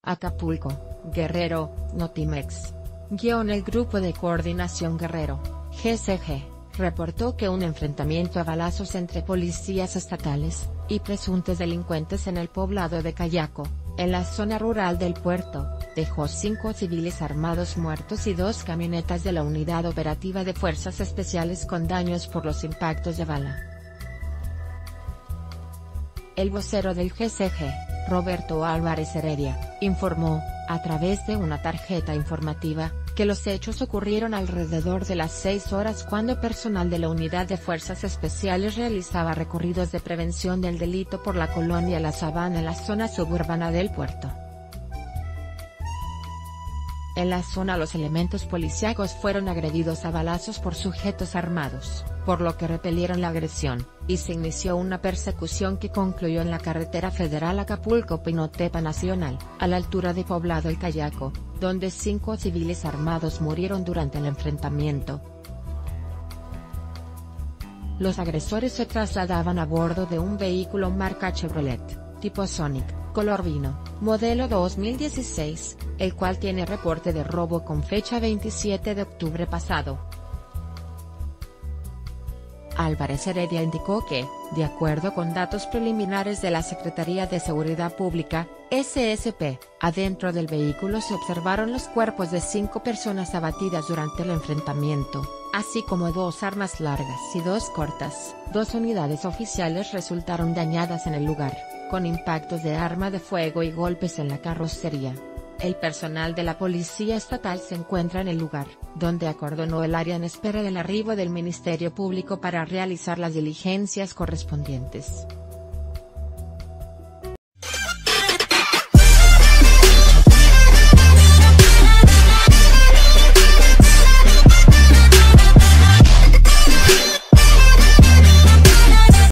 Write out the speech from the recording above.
Acapulco, Guerrero, Notimex. El Grupo de Coordinación Guerrero, GCG, reportó que un enfrentamiento a balazos entre policías estatales y presuntos delincuentes en el poblado de Cayaco, en la zona rural del puerto, dejó 5 civiles armados muertos y 2 camionetas de la Unidad Operativa de Fuerzas Especiales con daños por los impactos de bala. El vocero del GCG, Roberto Álvarez Heredia, informó, a través de una tarjeta informativa, que los hechos ocurrieron alrededor de las 6 horas cuando personal de la Unidad de Fuerzas Especiales realizaba recorridos de prevención del delito por la colonia La Sabana en la zona suburbana del puerto. En la zona los elementos policíacos fueron agredidos a balazos por sujetos armados, por lo que repelieron la agresión, y se inició una persecución que concluyó en la carretera federal Acapulco-Pinotepa Nacional, a la altura de Poblado El Cayaco, donde 5 civiles armados murieron durante el enfrentamiento. Los agresores se trasladaban a bordo de un vehículo marca Chevrolet, tipo Sonic, color vino, modelo 2016, el cual tiene reporte de robo con fecha 27 de octubre pasado. Álvarez Heredia indicó que, de acuerdo con datos preliminares de la Secretaría de Seguridad Pública, SSP, adentro del vehículo se observaron los cuerpos de 5 personas abatidas durante el enfrentamiento, así como 2 armas largas y 2 cortas. 2 unidades oficiales resultaron dañadas en el lugar, con impactos de arma de fuego y golpes en la carrocería. El personal de la Policía Estatal se encuentra en el lugar, donde acordonó el área en espera del arribo del Ministerio Público para realizar las diligencias correspondientes.